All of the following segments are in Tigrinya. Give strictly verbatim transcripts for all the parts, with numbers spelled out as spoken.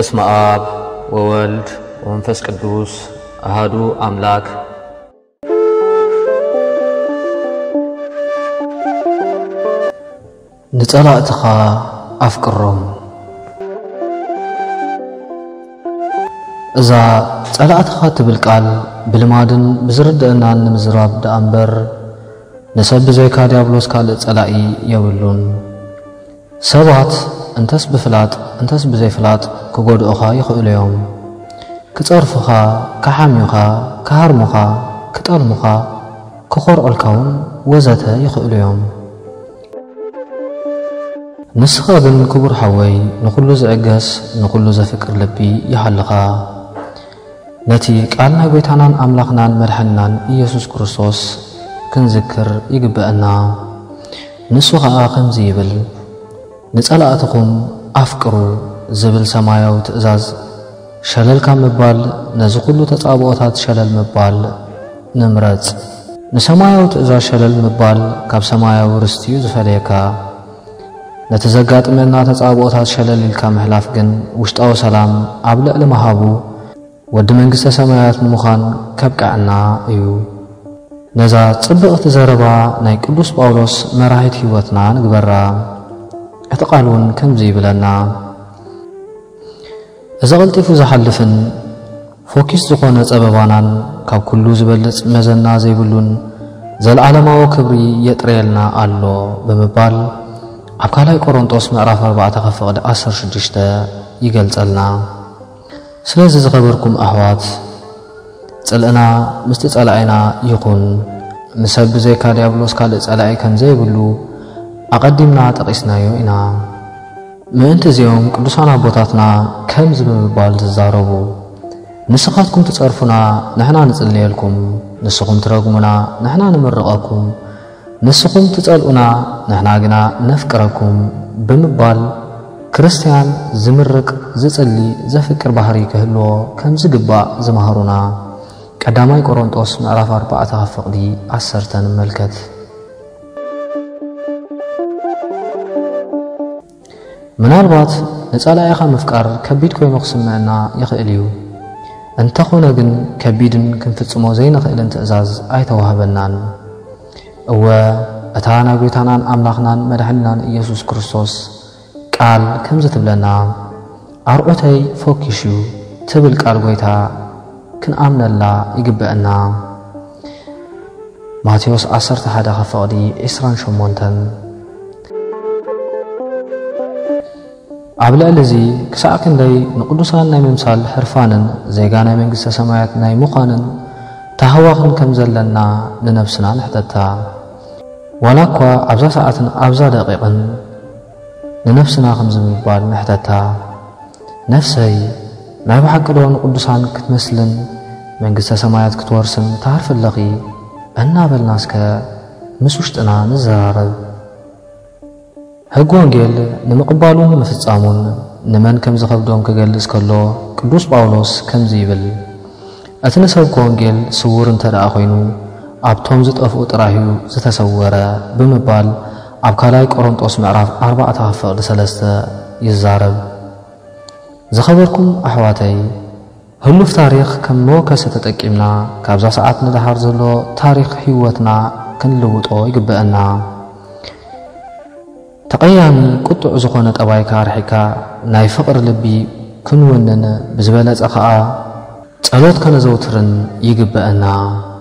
بسم آب وولد ومنفس قدوس أهادو أملاك نتقلقتك أفكرهم إذا تقلقتك تبالقال بالمادن بزردنا نمزراب دأمبر نسب زيكا ديابلوس كالت تقلقي يولون سبات انتس بفلات انتس بزي فلات كقود أخا يخؤليهم كتعرفخا كحاميخا كهارمخا كتالمخا كخور الكون وزته يخؤليهم نسخة بن كبر حوي نقول زعجس نقول زفكر لبي يحلقا نتي قالنا بيتانان أملاقنان مرحنان إيسوس كريستوس كنذكر يقبأنا نسخة آخم زيبل نتقلقتكم أفكروا زبل سمايا وتأزاز شلل كان مبال نزقلو تتعبوتات شلل مبال نمرت نسمايا وتأزاز شلل مبال كاب سمايا ورستيو زفليكا نتزقات مننا تتعبوتات شلل الكام حلافقن وشتاو سلام عبلق لمهابو ود منقسة سمايات نمخان كبقعنا ايو نزا تصبق تزربا ناي قدوس باولوس مراحيت هيوتنا نقبرا اعتقالون كم زي بلنا إذا قلتفو زحلفن فوكيس زخونة أبابانان كاب كلو زبلت مزنا زي بلون زي العالماء وكبري يتريلنا آلو بمبال عبكالاي كورنطوس معراف أربعة خفقد أسر شدشتا يقلت ألنا سلازي زخبركم أحوات تسألنا مستتسألعينا يكون نسب زي كاديابلوس كالت ألعي كان زي بلو أقدمنا تقيسنا يوئنا ما انت زيوم قدسانا بوتاتنا كم زببال تزاربو نسخاتكم تتصرفنا نحنا نتسألني لكم نسخكم تراقمنا نحنا نمرقاكم نسخكم تسألونا نحنا قنا نفكركم بمبال كريستيان زمرق زتسألي زفكر بحري كهلو كم زقبا زمهرونا قداماي كورنطوس معراف أربعة خفقدي عسرتن ملكت منالبات نتسألا يخا مفكار كبيد كوي مقسم معنا يخئليو انتخونا جن كبيدن كنفتسمو زي نخئلن تأزاز اي توهبنان او اتانا بيتانان املاخنان مدحنان إيسوس كريستوس قال كم زتبلنا أرؤتي فوكيشو تبل قال قويتا كن آمن الله يقبئنا ماتيوس عصرت حدا خفاقدي إسران شمونتن عبلا الذي كساكن داي نقدسان ناي ممثال حرفانن زيغانا منقسة سمايات ناي مقانن تهواخن كم زلنا لنفسنا نحتتا ولكوا عبزا ساعتن عبزا دقيقن لنفسنا خمز مبال نحتتا نفسي ناي بحق دون قدسان كتمثلن منقسة سمايات كتورسن تعرف اللغي أنا بالناسك مسوشتنا نزارب هقوان جيل نمقبالون مفتسامون نمان كم زخبدون كجلس كله قدوس باولوس كم زيبل أتنسب قوان جيل سور انتدى أخوينو عبتهم زت أفو تراهيو زتسورة بمبال عبكالاي كورنطوس معراف أربعة خفق لسلسة يزارب زخبركم أحواتي هلو في تاريخ كم موكا ستتأكيمنا كابزا ساعتنا دحار زلو تاريخ حيوتنا كنلوطو يقبئنا تقيامي قطع زخونة أبايكا رحيكا ناي فقر لبي كنونن بزبالات أخاء تسألوت كان زوترن يقبأنا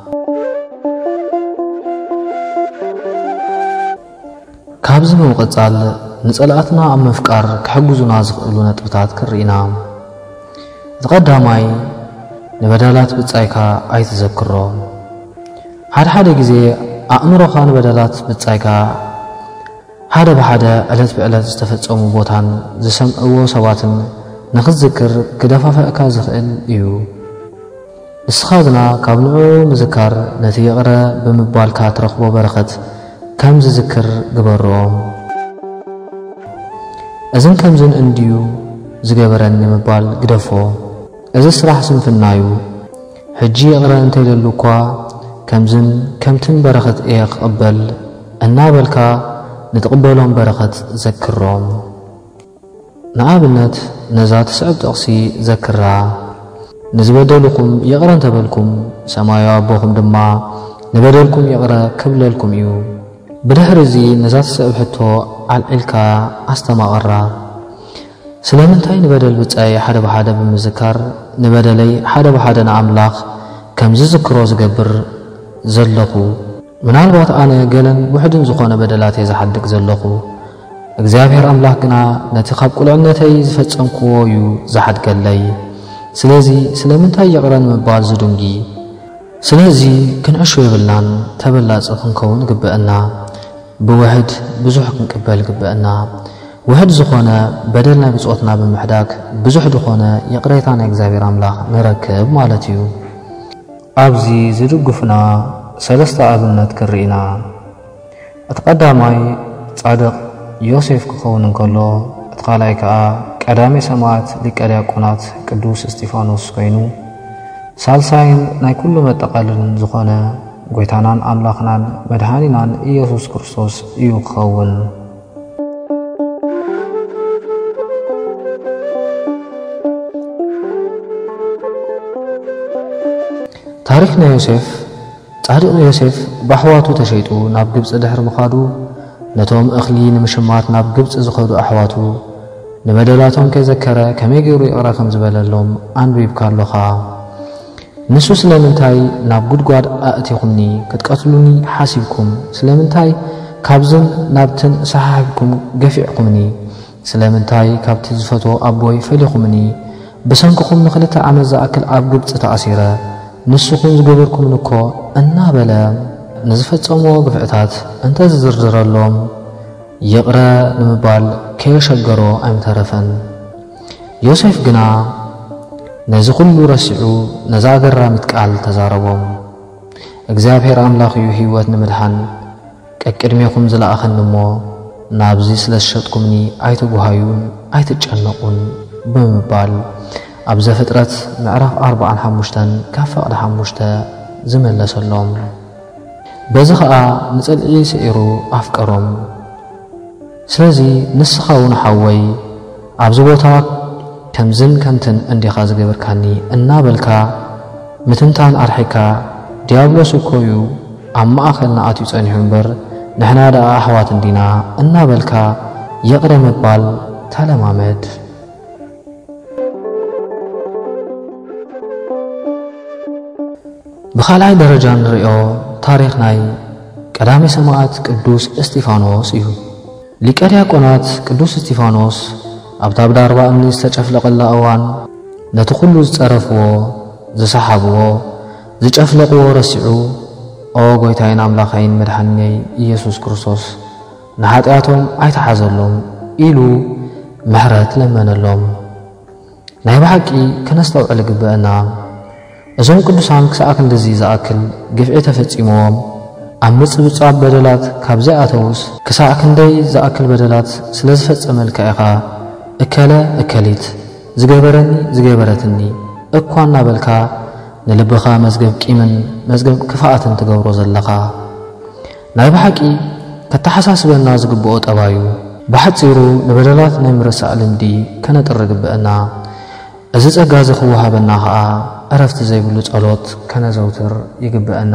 كابز موقتال نسألاتنا عم مفكار كحقوزنا زخؤلونا تبتات كرئنا تقداماي نبدالات بتسايكا أي تذكرو حاد حدا جزي أأمرو خان بدالات بتسايكا هذا بحدا ألت بألت استفدتهم بوتان زسم أو سواتن نخذكر كدافع فأكا زخئل إيو نسخادنا كابنعو مذكر نتيغر بمبال كاترخ وبرخت كم زذكر قبرهم أزن كمزن انديو زقبرن مبال قدفو أزن سراح سنفنايو حجي أغرى انتي للوكوا كمزن كمتن برخت إيق قبل النابلكا نتقبلهم بركة ذكرهم ንኣብነት ነዛ ትስዕብ ጥቕሲ ዘክራ ንዝበደልኩም ይቕረ እንተበልኩም ሰማያዊ ኣቦኹም ድማ ንበደልኩም ይቕረ ክብለልኩም እዩ። ብድሕሪ እዚ ነዛ ትስዕብ ሕቶ ኣልዒልካ ኣስተማቕራ ስለምንታይ ንበደል ብጻይ ሓደ ብሓደ ብምዝካር ንበደለይ ሓደ ብሓደ ንኣምላኽ ከም ዝዝክሮ ዝገብር ዘለኹ ምናልባት ኣነ ገለን ውሕድን ዝኾነ በደላት ዝሓድግ ዘለኹ እግዚአብሔር ኣምላኽ ግና ነቲ ካብ ቁልዕነተይ ዝፈጸምክዎ እዩ ዝሓድገለይ። ስለዚ ስለምንታይ ይቕረን ምባል ዝድንጊ ስለዚ ክንዕሾ ይብልናን ተበላጽ ክንከውን ግብአና ብውሕድ ብዙሕ ክንቅበል ግብአና ውሕድ ዝኾነ በደል ናይ ብጾትና ብምሕዳግ ብዙሕ ዝኾነ ይቕሬታ ናይ እግዚአብሔር ኣምላኽ ንረክብ ማለት እዩ። ኣብዚ ዝድግፉና ሰለስተ ኣብነት ክርኢና እቲ ቀዳማይ ጻድቕ ዮሴፍ ክኸውን እንከሎ እቲ ካልኣይ ከዓ ቀዳሜ ሰማዕት ሊቀ ዲያቆናት ቅዱስ እስጢፋኖስ ኮይኑ ሳልሳይን ናይ ኩሉ መጠቃለልን ዝኾነ ጎይታናን ኣምላኽናን መድኃኒናን ኢየሱስ ክርስቶስ እዩ ክኸውን። ታሪክና ዮሴፍ ጻድቕ ዮሴፍ ባሕዋቱ ተሸይጡ ናብ ግብጽ ድሕሪ ምኻዱ ነቶም እኽሊ ንምሽማት ናብ ግብጽ ዝኸዱ ኣሕዋቱ ንበደላቶም ከዘከረ ከመይ ገይሩ ይቕረ ከም ዝበለሎም አንቢብካ ኣለኻ። ንሱ ስለምንታይ ናብ ጉድጓድ ኣእቲኹምኒ ክትቀትሉኒ ሓሲብኩም ስለምንታይ ካብዝን ናብትን ሰሓሒብኩም ገፊዕኩምኒ ስለምንታይ ካብቲ ዝፈቶ ኣቦይ ፈሊኹምኒ ብሰንክኹም ንኽልተ ዓመት ዝኣክል ኣብ ግብጽ ተኣሲረ ንስኹም ዝገበርኩምን እኮ እናበለ ንዝፈጸምዎ ግፍዕታት እንተዝዝርዝረሎም ይቕረ ንምባል ከየሸገሮ ኣይምተረፈን። ዮሴፍ ግና ነዚ ኩሉ ረሲዑ ነዛ ገራሚት ቃል ተዛረቦም እግዚአብሔር ኣምላኽ እዩ ህይወት ንምድሓን ቀቅድሜኹም ዝለኣኸኒ እሞ ናብዚ ስለ ዝሸጥኩምኒ ኣይትጓሃዩን ኣይትጨነቁን ብምባል ኣብ ዘፍጥረት ምዕራፍ ኣርባዓን ሓሙሽተን ካብ ፈቕዲ ሓሙሽተ ዝመለሰሎም በዚ ከዓ ንጸልዒ ስዒሩ ኣፍቀሮም። ስለዚ ንስኻ እውን ሓወይ ኣብዚ ቦታ ከምዝን ከምትን እንዲኻ ዝገበርካኒ እናበልካ ምትንታን ኣርሒካ ዲያብሎስ እኮ እዩ ኣብ ማእኸልና ኣትዩ ጸኒሑ እምበር ንሕና ደኣ ኣሕዋት እንዲና እናበልካ ይቕረ ምባል ተለማመድ። ብኻልኣይ ደረጃ ንሪኦ ታሪኽ ናይ ቀዳሜ ሰማዕት ቅዱስ እስጢፋኖስ እዩ። ሊቀ ዲያቆናት ቅዱስ እስጢፋኖስ ኣብታ ብዳርባ እምኒ ዝተጨፍለቐላ እዋን ነቲ ኩሉ ዝጸረፍዎ ዝሰሓብዎ ዝጨፍለቕዎ ረሲዑ ኦ ጎይታይን ኣምላኻይን መድሓኒነይ ኢየሱስ ክርስቶስ ንኃጢኣቶም ኣይተሓዘሎም ኢሉ ምሕረት ለመነሎም። ናይ ብሓቂ ከነስተውዕል ግብአና እዞም ቅዱሳን ክሳዕ ክንደዚ ዝኣክል ግፍዒ ተፈጺሞዎም ኣብ ምጽብጻብ በደላት ካብ ዘይኣተውስ ክሳዕ ክንደይ ዝኣክል በደላት ስለ ዝፈጸመልካ ኢኻ እከለ እከሊት ዝገበረኒ ዝገበረትኒ እኳ እናበልካ ንልብኻ መዝገብ ቂምን መዝገብ ክፍኣትን ትገብሮ ዘለኻ ናይ ብሓቂ ከተሓሳስበና ዝግብኦ ጠባዩ ብሓፂሩ ንበደላት ናይ ምርሳዕ ልምዲ ከነጥሪ ግብአና እዚ ጸጋ ዝኽወሃበና ከዓ ዕረፍቲ ዘይብሉ ጸሎት ከነዘውትር ይግብአና።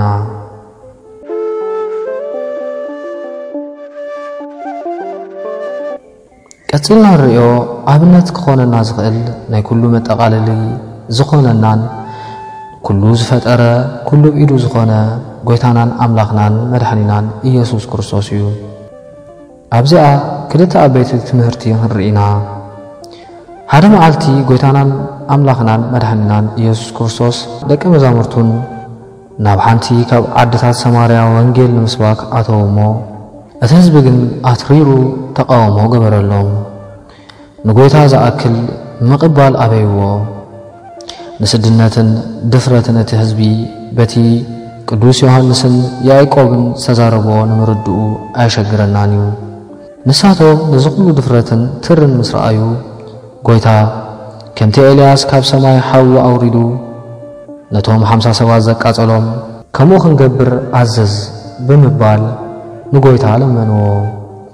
ቀጽልና ንሪኦ ኣብነት ክኾነና ዝኽእል ናይ ኩሉ መጠቓለሊ ዝኾነናን ኩሉ ዝፈጠረ ኩሉ ብኢዱ ዝኾነ ጎይታናን ኣምላኽናን መድሓኒናን ኢየሱስ ክርስቶስ እዩ። ኣብዚኣ ክልተ ዓበይቲ ትምህርቲ ንሪኢና ሓደ መዓልቲ ጎይታናን ኣምላኽናን መድሓኒናን ኢየሱስ ክርስቶስ ደቀ መዛሙርቱን ናብ ሓንቲ ካብ ዓድታት ሰማርያ ወንጌል ንምስባክ ኣተው እሞ እቲ ህዝቢ ግን ኣትሪሩ ተቃውሞ ገበረሎም። ንጎይታ ዝኣክል ምቕባል ኣበይዎ ንስድነትን ድፍረትን እቲ ህዝቢ በቲ ቅዱስ ዮሐንስን ያዕቆብን ዝተዛረቦ ንምርድኡ ኣይሸግረናን እዩ። ንሳቶም ነዚ ኩሉ ድፍረትን ትርን ምስ ረኣዩ ጎይታ ከምቲ ኤልያስ ካብ ሰማይ ሓዊ ኣውሪዱ ነቶም ሓምሳ ሰባት ዘቃጸሎም ከምኡ ክንገብር ኣዘዝ ብምባል ንጎይታ ለመንዎ።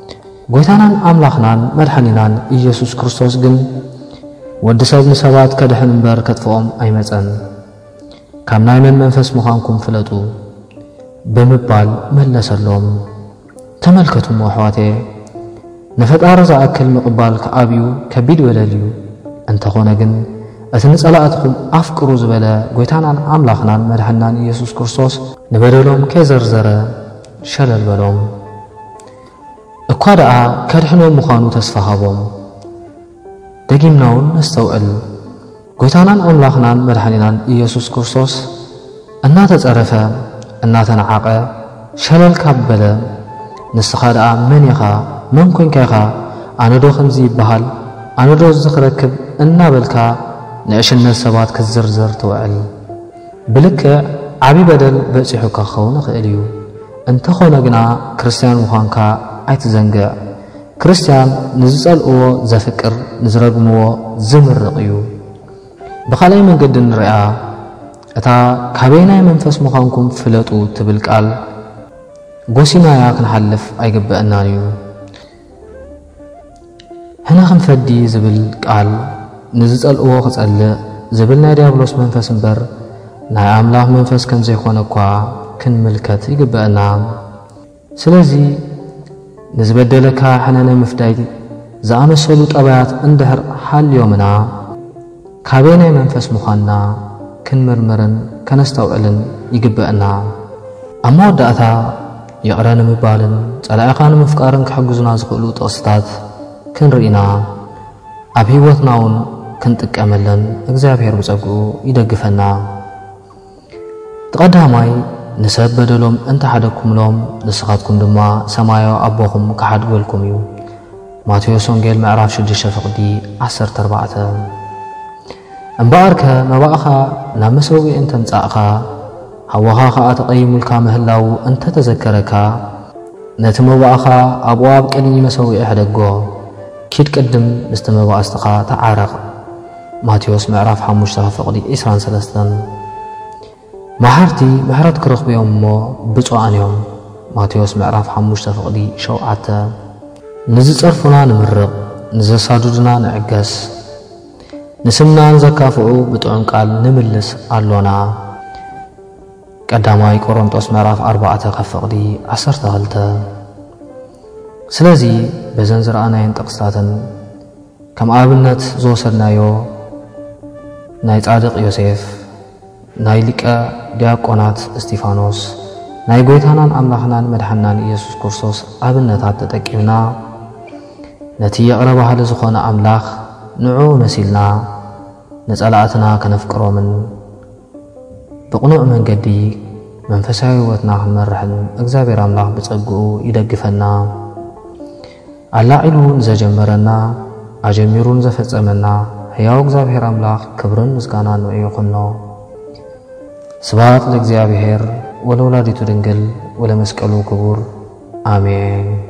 ጎይታናን አምላኽናን መድኃኒናን ኢየሱስ ክርስቶስ ግን ወዲ ሰብ ንሰባት ከድሕን እምበር ከጥፍኦም ኣይመፀን ካብ ናይ መን መንፈስ ምዃንኩም ፍለጡ ብምባል መለሰሎም። ተመልከቱሞ ኣሕዋቴ ንፈጣሪ ዝኣክል ምቕባል ከዓብዩ ከቢድ በደል እዩ። እንተኾነ ግን እቲ ንጸላእትኩም ኣፍቅሩ ዝበለ ጎይታናን ኣምላኽናን መድኃኒናን ኢየሱስ ክርስቶስ ንበደሎም ከይዘርዘረ ሸለል በሎም። እኳ ደኣ ከድሕኖም ምዃኑ ተስፋ ሃቦም። ደጊምና እውን ነስተውዕል ጎይታናን ኣምላኽናን መድኃኒናን ኢየሱስ ክርስቶስ እናተጸረፈ እናተነዓቐ ሸለል ካብ በለ ንስኻ ደኣ መን ኢኻ መን ኮንካ ኢኻ ኣነ ዶ ከምዚ ይበሃል ኣነ ዶ ዝኽረክብ እናበልካ ንእሽነት ሰባት ክትዝርዝር ትውዕል። ብልክዕ ዓብዪ በደል በፂሑካ ክኸውን ይኽእል እዩ። እንተኾነ ግና ክርስቲያን ምዃንካ ኣይትዘንግዕ። ክርስቲያን ንዝጸልእዎ ዘፍቅር ንዝረግምዎ ዝምርቕ እዩ። ብኻልኣይ መንገዲ ንሪኣ እታ ካበይ ናይ መንፈስ ምዃንኩም ፍለጡ ትብል ቃል ጎሲናያ ክንሓልፍ ኣይግብአናን እዩ። ህና ክንፈዲ ዝብል ቃል ንዝጸልእዎ ክጸልእ ዝብል ናይ ዲያብሎስ መንፈስ እምበር ናይ ኣምላኽ መንፈስ ከም ዘይኮነ እኳ ክንምልከት ይግብአና። ስለዚ ንዝበደለካ ሕነነ ምፍዳይ ዝኣመሰሉ ጠባያት እንድሕር ሓልዮምና ካበይ ናይ መንፈስ ምዃንና ክንምርምርን ከነስተውዕልን ይግብአና። ኣብ መወዳእታ ይቕረ ንምባልን ጸላኢኻ ንምፍቃርን ክሕግዙና ዝኽእሉ ጥቕስታት ክንርኢና ኣብ ህይወትና እውን ክንጥቀመለን እግዚአብሔር ብጸጉኡ ይደግፈና። ተቐዳማይ ንሰብ በደሎም እንተሓደኩምሎም ንስኻትኩም ድማ ሰማያዊ ኣቦኹም ክሓድገልኩም እዩ። ማቴዎስ ወንጌል ምዕራፍ ሽዱሽተ ፍቕዲ ዓሰርተ ኣርባዕተ። እምበኣርከ መባእኻ ናብ መሰዊዕ እንተምጻእኻ ሃዋኻ ኸዓ ተቐይሙልካ ምህላው እንተተዘከረካ ነቲ መባእኻ ኣብኡ ኣብ ቅድሚ መሰዊዕ ሕደጎ ኪድ ቅድም ምስቲ መባእስትኻ ተዓረቕ። ማቴዎስ ምዕራፍ ሓሙሽተ ፍቕዲ ዒስራን ሰለስተን። ማሕርቲ ምሕረት ክረኽቡ እዮም እሞ ብፁዓን እዮም። ማቴዎስ ምዕራፍ ሓሙሽተ ፍቕዲ ሸውዓተ። ንዝጸርፉና ንምርቕ ንዘሳዱድና ንዕገስ ንስምና ንዘካፍዑ ብጥዑም ቃል ንምልስ ኣሎና። ቀዳማይ ቆሮንጦስ ምዕራፍ ኣርባዕተ ካብ ፍቕዲ ዓሰርተ ክልተ። ስለዚ በዘን ዝረኣናየን ጥቕስታትን ከም ኣብነት ዝወሰድናዮ ናይ ጻድቕ ዮሴፍ ናይ ሊቀ ዲያቆናት እስጢፋኖስ ናይ ጎይታናን ኣምላኽናን መድኃኒናን ኢየሱስ ክርስቶስ ኣብነታት ተጠቂምና ነቲ የቕረ ባህሊ ዝኾነ ኣምላኽ ንዑ መሲልና ነጸላእትና ከነፍቅሮምን ብቕኑዕ መንገዲ መንፈሳዊ ሕይወትና ክንመርሕን እግዚአብሔር ኣምላኽ ብጸጉኡ ይደግፈና። ኣላዒሉ ንዘጀመረና ኣጀሚሩን ዘፈጸመና ሕያው እግዚአብሔር ኣምላኽ ክብርን ምስጋናን ንዑ ይኹኖ። ስብሐት ለእግዚአብሔር ወለወላዲቱ ድንግል ወለመስቀሉ ክቡር አሜን።